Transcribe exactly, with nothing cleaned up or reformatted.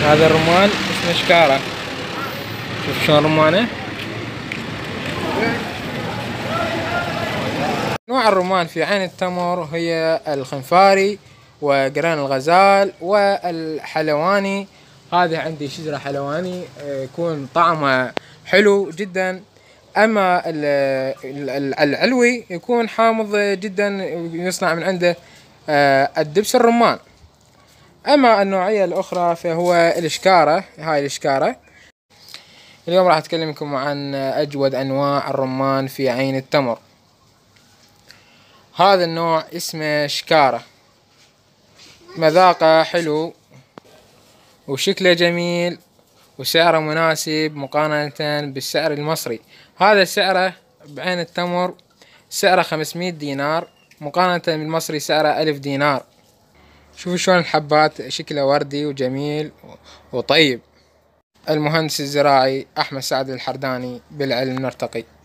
هذا الرمان اسمه شكارة. شوف شلون رمانه. أنواع الرمان في عين التمر هي الخنفاري وقران الغزال والحلواني. هذه عندي شجرة حلواني يكون طعمه حلو جدا. أما العلوي يكون حامض جدا يصنع من عنده الدبس الرمان. أما النوعية الأخرى فهو الشكارة. هاي الشكارة. اليوم راح أتكلمكم عن أجود أنواع الرمان في عين التمر. هذا النوع اسمه شكارة، مذاقه حلو وشكله جميل وسعره مناسب مقارنة بالسعر المصري. هذا سعره بعين التمر سعره خمسمية دينار مقارنة بالمصري سعره ألف دينار. شوفوا شلون الحبات شكله وردي وجميل وطيب. المهندس الزراعي أحمد سعد الحرداني، بالعلم نرتقي.